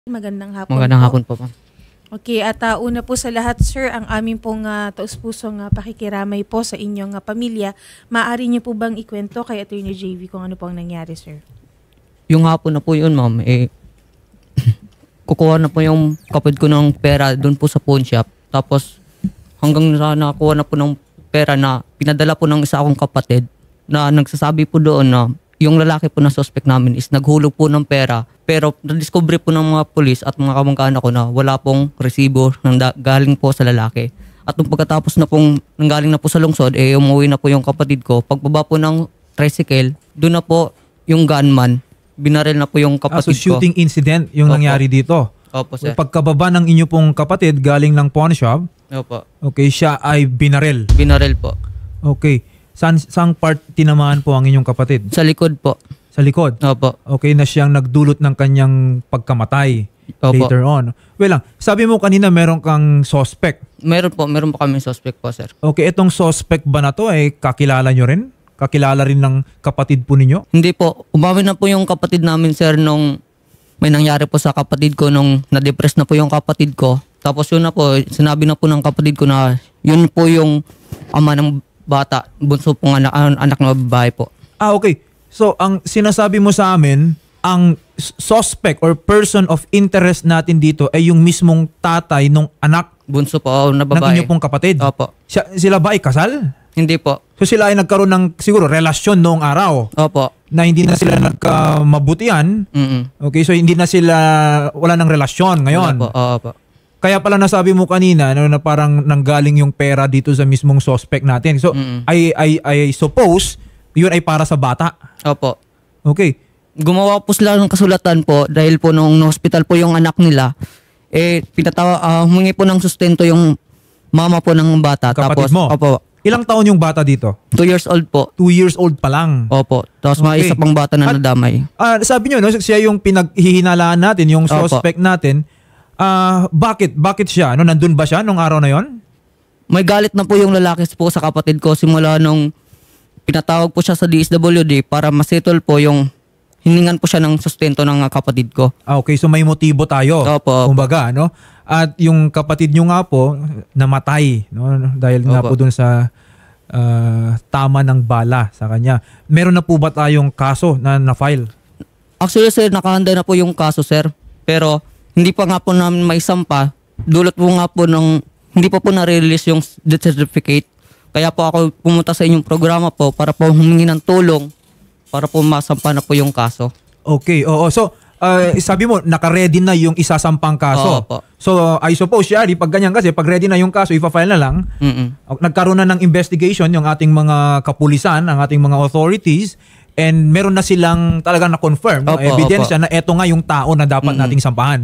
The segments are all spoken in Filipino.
Magandang hapon Magandang po. hapon po, ma'am. Okay, at una po sa lahat, sir, ang aming pong taus-pusong pakikiramay po sa inyong pamilya. Maaari niyo po bang ikwento kay Attorney JV kung ano po ang nangyari, sir? Yung hapon na po yun, ma'am, kukuha na po yung kapatid ko ng pera doon po sa pawn shop. Tapos hanggang sa nakakuha na po ng pera na pinadala po ng isa akong kapatid na nagsasabi po doon na yung lalaki po na suspect namin is naghulog po ng pera. Pero na-discover po ng mga pulis at mga kamangkana ko na wala pong resibo galing po sa lalaki. At nung pagkatapos na pong nanggaling na po sa lungsod, umuwi na po yung kapatid ko. Pagbaba po ng tricycle, doon na po yung gunman. Binaril na po yung kapatid So shooting incident yung Opo. nangyari dito. Opo, sir. Pagkababa ng inyo pong kapatid galing ng pawn shop, Opo. okay, siya ay binaril. Binaril po. Okay. Saang part tinamaan po ang inyong kapatid? Sa likod po. Sa likod? Opo. Okay, na siyang nagdulot ng kanyang pagkamatay Opo. later on. Well lang, sabi mo kanina meron kang suspect. Meron po kami suspect po, sir. Okay, itong suspect ba na to kakilala nyo rin? Kakilala rin ng kapatid po ninyo? Hindi po. Umamin na po yung kapatid namin, sir, nung may nangyari po sa kapatid ko nung na-depress na po yung kapatid ko. Tapos yun na po, sinabi na po ng kapatid ko na yun po yung ama ng bata, bunso pong anak na babae po. Okay. So, ang sinasabi mo sa amin, ang suspect or person of interest natin dito ay yung mismong tatay ng anak Bunso po na ng babae. inyong pong kapatid. Opo. Sila ba ay kasal? Hindi po. So sila ay nagkaroon ng siguro relasyon noong araw Opo. na hindi na sila nagkamabutihan. Okay, so hindi na sila, wala ng relasyon ngayon. Opo. Opo. Kaya pala nasabi mo kanina na parang nanggaling yung pera dito sa mismong suspect natin. So I suppose yun ay para sa bata. Opo. Okay. Gumawa po sila ng kasulatan po dahil po nung hospital po yung anak nila, humingi po ng sustento yung mama po ng bata. Kapatid Tapos, mo? Opo. Ilang taon yung bata dito? 2 years old po. 2 years old pa lang. Opo. Tapos may Okay. isa pang bata na At- nadamay. Sabi nyo, no, siya yung pinaghihinalaan natin, yung Opo. suspect natin. Bakit siya? No, nandun ba siya nung araw na yon? May galit na po yung lalaki po sa kapatid ko simula nung pinatawag po siya sa DSWD para masettle po yung hiningan po siya ng sustento ng kapatid ko. Okay, so may motibo tayo. Opo. Kumbaga, no? At yung kapatid nyo nga po, namatay, no? Dahil nga Opo. po dun sa tama ng bala sa kanya. Meron na po ba tayong kaso na na-file? Actually, sir, nakahanda na po yung kaso, sir. Pero hindi pa nga po namin maisampa. Dulot po nga po hindi pa po na-release yung death certificate. Kaya po ako pumunta sa inyong programa po para po humingi ng tulong para po masampa na po yung kaso. Okay, oo. So, sabi mo, naka-ready na yung isasampang kaso. Opo. So, I suppose, Shari, pag ganyan kasi, pag ready na yung kaso, ipa-file na lang. Nagkaroon na ng investigation yung ating mga kapulisan, ang ating mga authorities, and meron na silang talagang na-confirm, no? Opo, Ebidensya na eto nga yung tao na dapat nating sampahan.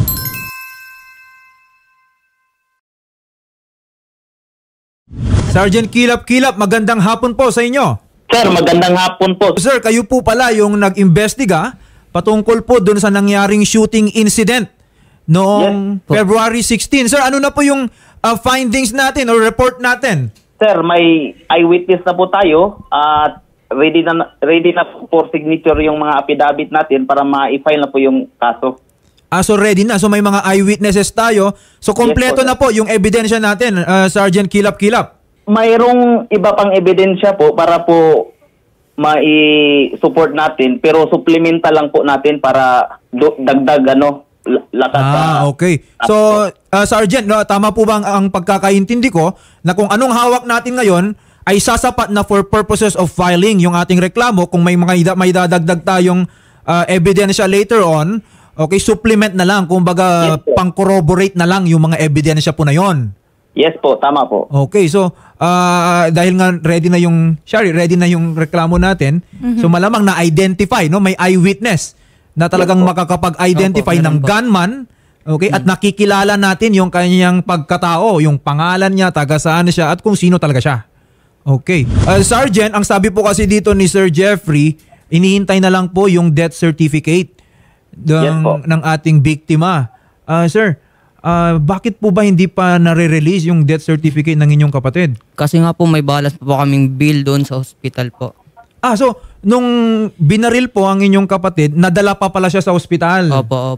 Sergeant Kilap, magandang hapon po sa inyo. Sir, magandang hapon po. Sir, kayo po pala yung nag-imbestiga patungkol po dun sa nangyaring shooting incident noong Yes po. February 16. Sir, ano na po yung findings natin or report natin? Sir, may eyewitness na po tayo at ready na po for signature yung mga affidavit natin para ma-file na po yung kaso. So ready na. So may mga eyewitnesses tayo. So kompleto Yes po, na po yung ebidensya natin, Sergeant Kilap. Mayroong iba pang ebidensya po para po mai-support natin pero supplemental lang po natin para dagdag lakas sa... Okay. So, Sergeant, no, tama po ba ang pagkakaintindi ko na kung anong hawak natin ngayon ay sasapat na for purposes of filing yung ating reklamo kung may may dadagdag tayong ebidensya later on, okay, supplement na lang, kumbaga Yes, po. pang-corroborate na lang yung mga ebidensya po na yon. Yes po, tama po. Okay, so dahil nga ready na yung reklamo natin, so malamang na-identify, no, may eyewitness na talagang Yes po. makakapag-identify Opo, ng meron po. gunman, okay, at nakikilala natin yung kanyang pagkatao, yung pangalan niya, taga saan siya, at kung sino talaga siya. Okay. Sergeant, ang sabi po kasi dito ni Sir Jeffrey, inihintay na lang po yung death certificate Yes po. ng ating biktima. Sir, bakit po ba hindi pa nare-release yung death certificate ng inyong kapatid? Kasi nga po may balance po kaming bill doon sa hospital po. So nung binaril po ang inyong kapatid, nadala pa pala siya sa ospital. Opo, opo.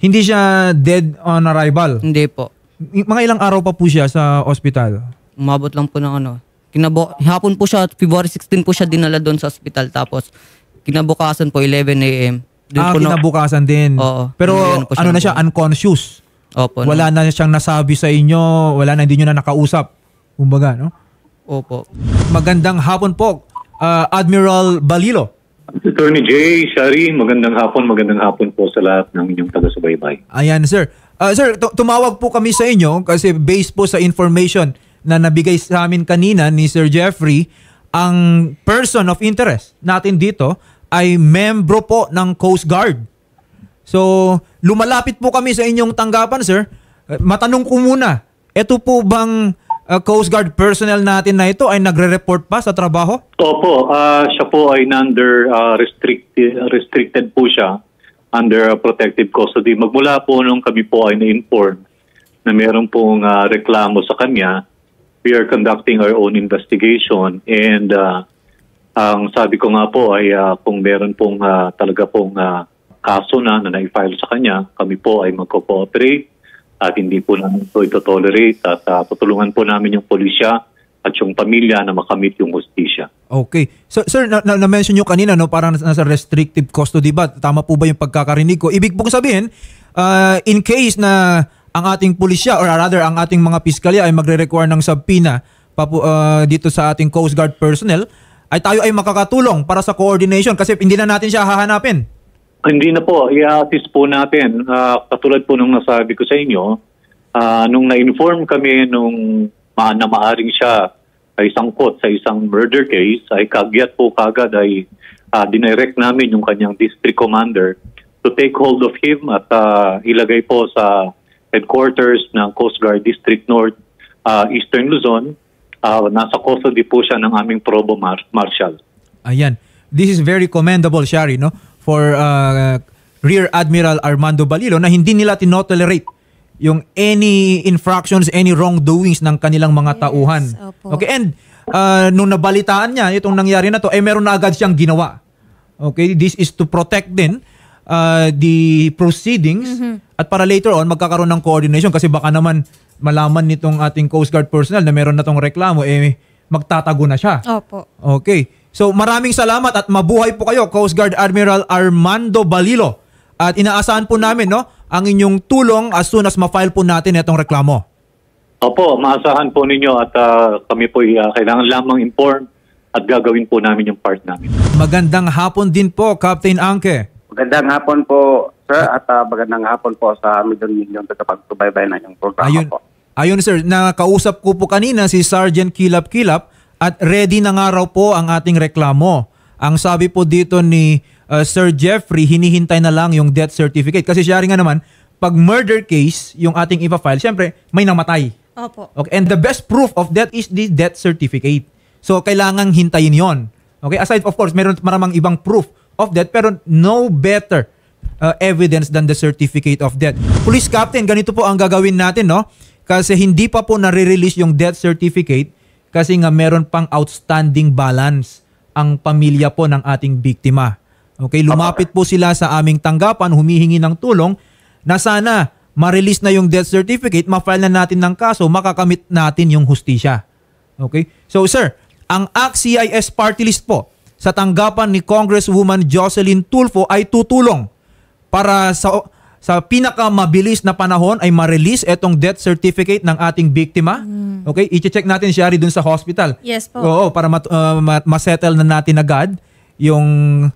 Hindi siya dead on arrival. Hindi po. Mga ilang araw pa po siya sa ospital? Umabot lang po ng ano. Hapon po siya, February 16 po siya dinala doon sa ospital. Tapos kinabukasan po 11 a.m. Kinabukasan din. Oo. Pero Ngayon po siya ano na siya, unconscious. Opo. Wala na siyang nasabi sa inyo, hindi nyo na nakausap. Kumbaga, no? Opo. Magandang hapon po, Admiral Balilo. Attorney Jay, Shari, magandang hapon po sa lahat ng inyong taga-subaybay. Ayan, sir. Sir, tumawag po kami sa inyo kasi based po sa information na nabigay sa amin kanina ni Sir Jeffrey, ang person of interest natin dito ay membro po ng Coast Guard. So, lumalapit po kami sa inyong tanggapan, sir. Matanong ko muna, ito po bang Coast Guard personnel natin na ito ay nagre-report pa sa trabaho? Opo, siya po ay restricted po siya under protective custody. Magmula po nung kami po ay na-inform na meron pong reklamo sa kanya, we are conducting our own investigation and ang sabi ko nga po ay kung meron pong talaga pong kaso na na-file sa kanya, kami po ay magko-cooperate at hindi po namin ito ito-tolerate at tutulungan po namin yung pulisya at yung pamilya na makamit yung hustisya. Okay. So, sir, na-mention nyo kanina, no, parang nasa restrictive custody ba? Tama po ba yung pagkakarinig ko? Ibig pong sabihin, in case na ang ating pulisya or rather ang ating mga piskalya ay magre-require ng subpoena dito sa ating Coast Guard personnel, ay tayo ay makakatulong para sa coordination kasi hindi na natin siya hahanapin. Hindi na po, i-assist po natin. Katulad po nung nasabi ko sa inyo, nung na-inform kami nung na maaring siya ay sangkot sa isang murder case, ay kagyat po kagad ay dinirect namin yung kanyang district commander to take hold of him at ilagay po sa headquarters ng Coast Guard District North, Eastern Luzon. Nasa custody po siya ng aming Probo Marshal. Ayan. This is very commendable, Shari, no? For Rear Admiral Armando Balilo na hindi nila tinotolerate yung any infractions, any wrongdoings ng kanilang mga tauhan. Opo. Okay, and nung nabalitaan niya itong nangyari na to, meron na agad siyang ginawa. Okay, this is to protect din the proceedings at para later on magkakaroon ng coordination kasi baka naman malaman nitong ating Coast Guard personnel na meron na tong reklamo, magtatago na siya. Opo. Okay. So maraming salamat at mabuhay po kayo, Coast Guard Admiral Armando Balilo. At inaasahan po namin, no, ang inyong tulong as soon as ma-file po natin itong reklamo. Opo, maasahan po ninyo at kami po kailangan lamang inform at gagawin po namin yung part namin. Magandang hapon din po, Captain Angke. Magandang hapon po, sir, at magandang hapon po sa milyon-milyon tagapagsubaybay na yung programa po. Ayun, sir, nakausap ko po kanina si Sergeant Kilap-Kilap at ready na nga raw po ang ating reklamo. Ang sabi po dito ni Sir Jeffrey, hinihintay na lang yung death certificate. Kasi siya rin nga naman, pag murder case yung ating ipa-file, syempre may namatay. Opo. Okay, and the best proof of that is the death certificate. So kailangang hintayin yon. Okay, aside of course, meron maramang ibang proof of death pero no better evidence than the certificate of death. Police Captain, ganito po ang gagawin natin, no? Kasi hindi pa po nare-release yung death certificate kasi nga meron pang outstanding balance ang pamilya po ng ating biktima. Okay, lumapit po sila sa aming tanggapan, humihingi ng tulong na sana ma-release na yung death certificate, ma-file na natin ng kaso, makakamit natin yung hustisya. Okay? So sir, ang ACT-CIS party list po sa tanggapan ni Congresswoman Jocelyn Tulfo ay tutulong para sa pinakamabilis na panahon ay ma-release itong death certificate ng ating biktima. Okay? I-check natin siya rin dun sa hospital. Yes po. Oo, para ma-settle na natin agad yung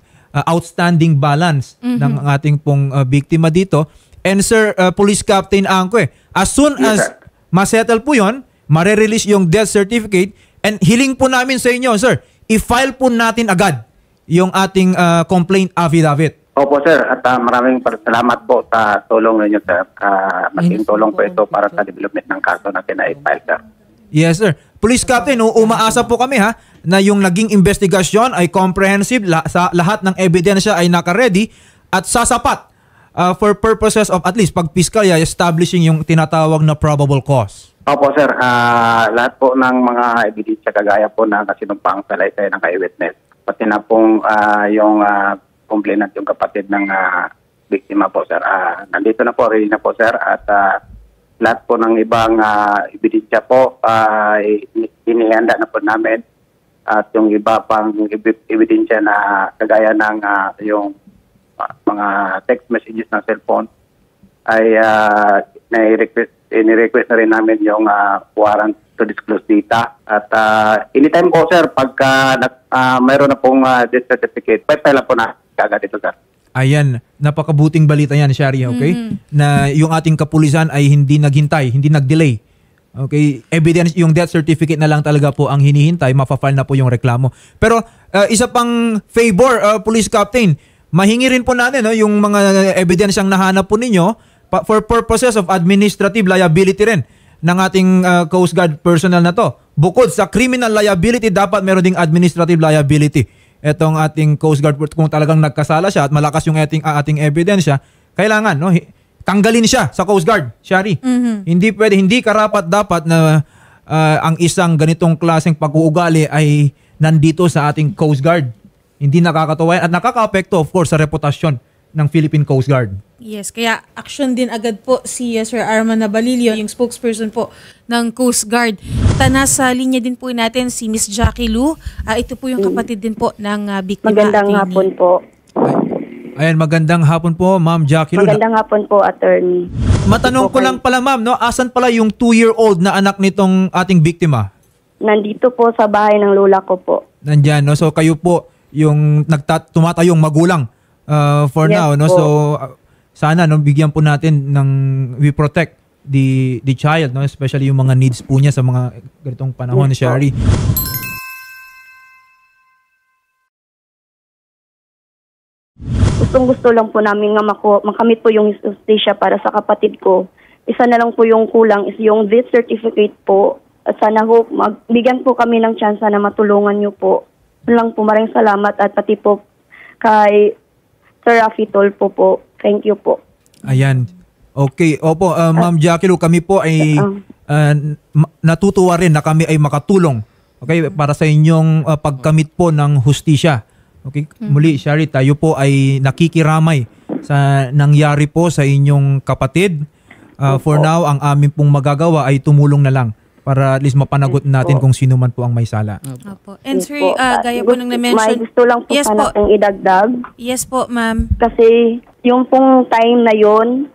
outstanding balance ng ating pong biktima dito. And sir, Police Captain Angke, as soon as ma-settle po yun, ma-release yung death certificate, and hiling po namin sa inyo, sir, i-file po natin agad yung ating complaint affidavit. Opo, sir, at maraming salamat po sa tulong ninyo, sir. Malaking tulong po ito para sa development ng kaso natin na i-file, sir. Yes, sir. Police Captain, umaasa po kami na yung naging investigasyon ay comprehensive, sa lahat ng ebidensya ay naka-ready at sasapat for purposes of at least pag piskalya establishing yung tinatawag na probable cause. Opo, sir. Lahat po ng mga ebidensya kagaya po na kasinumpang salaysay ng eyewitness. Pati na pong yung complainant, yung kapatid ng biktima po, sir. Nandito na po, ready na po, sir. At lahat po ng ibang ebidensya po ay inihanda na po namin. At yung iba pang ebidensya na kagaya ng yung mga text messages ng cellphone ay ini-request na rin namin yung warrant to disclose data. At anytime po, sir, pagka mayroon na pong death certificate, pwede po na kagad ito, sir. Ayan, napakabuting balita yan, Shari, okay? Na yung ating kapulisan ay hindi naghintay, hindi nag-delay. Okay, evidence, yung death certificate na lang talaga po ang hinihintay, mapafile na po yung reklamo. Pero isa pang favor, Police Captain, mahingi rin po natin yung mga evidence ang nahanap po ninyo for purposes of administrative liability rin ng ating Coast Guard personnel na to. Bukod sa criminal liability, dapat meron ding administrative liability. Etong ating Coast Guard, kung talagang nagkasala siya at malakas yung ating ebidensya, kailangan tanggalin siya sa Coast Guard, Shari. Hindi pwede, hindi karapat dapat na ang isang ganitong klaseng pag-uugali ay nandito sa ating Coast Guard. Hindi nakakatawa at nakaka-apekto of course sa reputasyon ng Philippine Coast Guard. Yes, kaya action din agad po si Sir Arman Nabalilia, yung spokesperson po ng Coast Guard. Nasa linya din po natin si Miss Jackie Lu. Ito po yung kapatid din po ng biktima. Magandang hapon po. Ayan, magandang hapon po, Ma'am Jackie Lu. Magandang hapon po, attorney. Matanong ko lang pala, Ma'am, asan pala yung 2-year-old na anak nitong ating biktima? Nandito po sa bahay ng lola ko po. Nandyan, so kayo po yung tumatayong magulang for Yes now, po. So sana bigyan po natin ng we protect the child, especially yung mga needs po niya sa mga ganitong panahon, Yes po. Shari. Gustong-gusto lang po namin nga makamit po yung justisya para sa kapatid ko. Isa na lang po yung kulang is yung death certificate po. At sana ho, bigyan po kami ng chance na matulungan niyo po. Yun lang po, maraming salamat at pati po kay Sir Rafi Tolpo po. Thank you po. Ayan. Okay. Opo, Ma'am Jackie Lu, kami po ay natutuwa rin na kami ay makatulong, okay, para sa inyong pagkamit po ng hustisya. Okay? Muli, Shari, tayo po ay nakikiramay sa nangyari po sa inyong kapatid. For now, ang amin pong magagawa ay tumulong na lang para at least mapanagot natin kung sino man po ang may sala. Opo. And sir, gaya po nang na-mention. May gusto lang po Yes sana po. pong idagdag. Yes po, ma'am. Kasi yung pong time na yon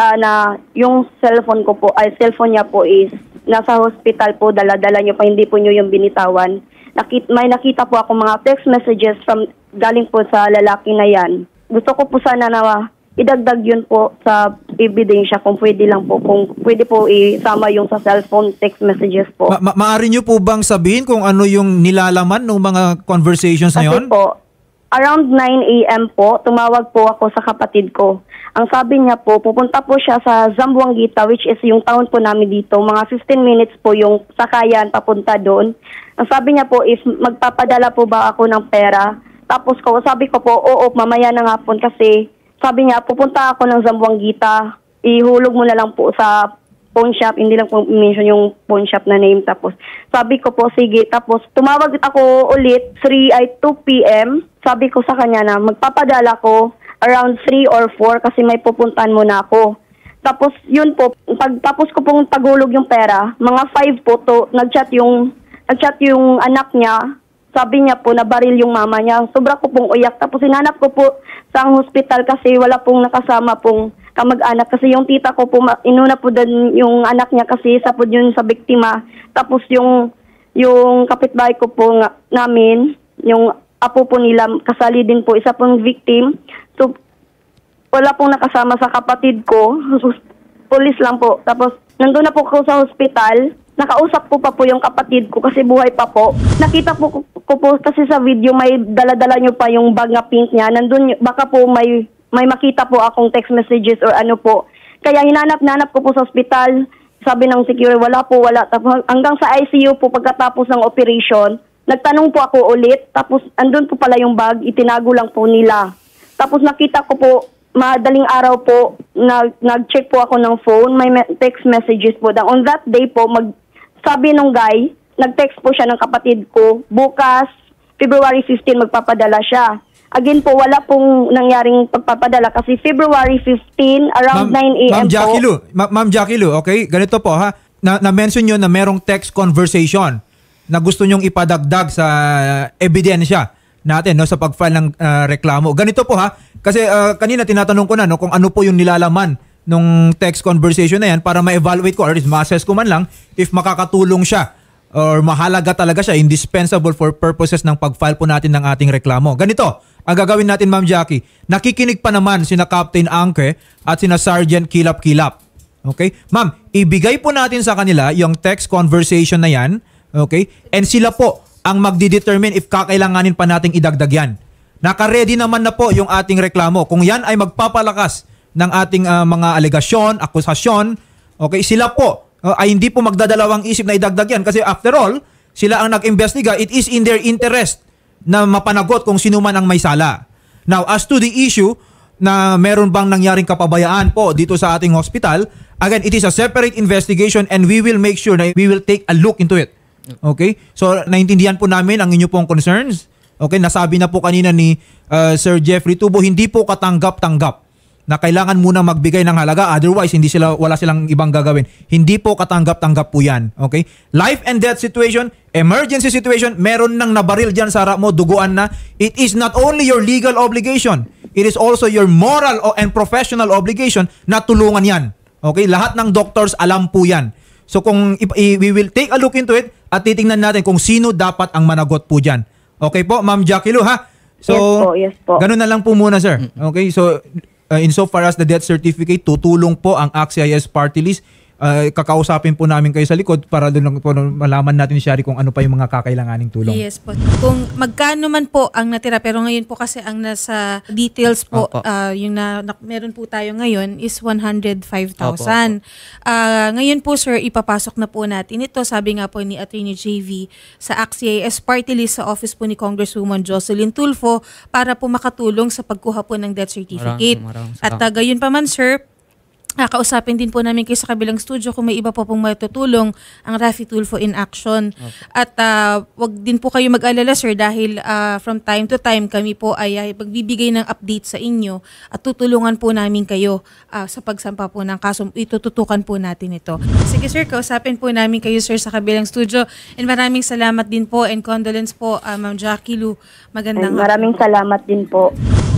yung cellphone ko po, cellphone niya po is nasa hospital po, dala-dala niyo pa, hindi po niyo yung binitawan. May nakita po ako mga text messages galing po sa lalaki na yan. Gusto ko po sana na idagdag yun po sa ebidensya kung pwede lang po, kung pwede po isama yung sa cellphone text messages po. Maaari nyo po bang sabihin kung ano yung nilalaman ng mga conversations na yun? Kasi po, around 9 a.m. po, tumawag po ako sa kapatid ko. Ang sabi niya po, pupunta po siya sa Zamboanguita, which is yung town po namin dito. Mga 15 minutes po yung sakayan papunta doon. Ang sabi niya po, if magpapadala po ba ako ng pera? Tapos sabi ko po, oo, mamaya na nga po kasi sabi niya, pupunta ako ng Zamboanguita. Ihulog mo na lang po sa pawn shop. Hindi lang po mention yung pawn shop na name. Tapos sabi ko po, sige. Tapos tumawag ako ulit, 2 p.m. Sabi ko sa kanya na magpapadala ko around 3 or 4 kasi may pupuntahan muna ako. Tapos yun po, pagtapos ko pong tagulog yung pera, mga 5 po to, nag-chat yung anak niya. Sabi niya po, nabaril yung mama niya. Sobra ko pong uyak. Tapos hinanap ko po sa hospital kasi wala pong nakasama pong kamag-anak. Kasi yung tita ko po, inuna po doon yung anak niya kasi isa po yun sa biktima. Tapos yung kapitbahay ko po namin, yung apo po nila, kasali din po, isa pong victim. So, wala pong nakasama sa kapatid ko. Police lang po. Tapos, nandun na po ako sa hospital. Nakausap ko pa po yung kapatid ko kasi buhay pa po. Nakita po ko po kasi sa video may dala-dala nyo pa yung bag na pink niya. Nandun, baka po may makita po akong text messages or ano po. Kaya hinanap ko po sa hospital. Sabi ng security, wala. Tapos hanggang sa ICU po pagkatapos ng operation, nagtanong po ako ulit. Tapos andun po pala yung bag, itinago lang po nila. Tapos nakita ko po, madaling araw po, nag-check po ako ng phone, may text messages po. On that day po, sabi nung guy, nag-text po siya ng kapatid ko, bukas, February 15, magpapadala siya. Again po, wala pong nangyaring pagpapadala kasi February 15 around 9 a.m. po. Ma'am Jackie Lou, okay? Ganito po ha. Na-mention nyo na merong text conversation na gusto nyong ipadagdag sa ebidensya natin no, sa pag-file ng reklamo. Ganito po ha. Kasi kanina tinatanong ko na no, kung ano po yung nilalaman nung text conversation na yan para ma-evaluate ko or ma-assess ko man lang if makakatulong siya or mahalaga talaga siya, indispensable for purposes ng pag-file po natin ng ating reklamo. Ganito, ang gagawin natin Ma'am Jackie, nakikinig pa naman sina Captain Angke at sina Sergeant Kilap-Kilap. Okay? Ma'am, ibigay po natin sa kanila yung text conversation na yan. Okay? And sila po ang magdidetermine if kakailanganin pa nating idagdag yan. Naka-ready naman na po yung ating reklamo. Kung yan ay magpapalakas ng ating mga alegasyon, akusasyon, okay, sila po ay hindi po magdadalawang isip na idagdag yan kasi after all, sila ang nag-imbestiga. It is in their interest na mapanagot kung sino man ang may sala. Now, as to the issue na meron bang nangyaring kapabayaan po dito sa ating hospital, again, it is a separate investigation and we will make sure na we will take a look into it. Okay? So, naintindihan po namin ang inyo pong concerns. Okay? Nasabi na po kanina ni Sir Jeffrey Tubo, hindi po katanggap-tanggap na kailangan muna magbigay ng halaga, otherwise wala silang ibang gagawin. Hindi po katanggap-tanggap po yan. Okay? Life and death situation, emergency situation, meron nang nabaril dyan sa harap mo, duguan na. It is not only your legal obligation, it is also your moral and professional obligation na tulungan yan. Okay? Lahat ng doctors alam po yan. So kung we will take a look into it at titingnan natin kung sino dapat ang managot po dyan. Okay po, Ma'am Jackie Lou, ha? So, yes po. Ganun na lang po muna, sir. Okay? So, insofar as the death certificate, tutulong po ang AXIS Party List. Kakausapin po namin kayo sa likod para doon po malaman natin, Shari, kung ano pa yung mga kakailanganing tulong. Yes po. Kung magkano man po ang natira, pero ngayon po kasi ang nasa details po, yung meron po tayo ngayon is 105,000. Ngayon po sir, ipapasok na po natin ito. Sabi nga po ni Attorney JV sa AXIS Party List sa office po ni Congresswoman Jocelyn Tulfo para po makatulong sa pagkuha po ng death certificate. At gayon pa man sir, kausapin din po namin kayo sa kabilang studio kung may iba po pong matutulong ang Raffy Tulfo in Action. At wag din po kayo mag-alala sir dahil from time to time kami po ay magbibigay ng update sa inyo at tutulungan po namin kayo sa pagsampa po ng kaso. Itututukan po natin ito. Sige sir, kausapin po namin kayo sir sa kabilang studio and maraming salamat din po and condolence po Ma'am Jackie Lou. Magandang Maraming salamat din po.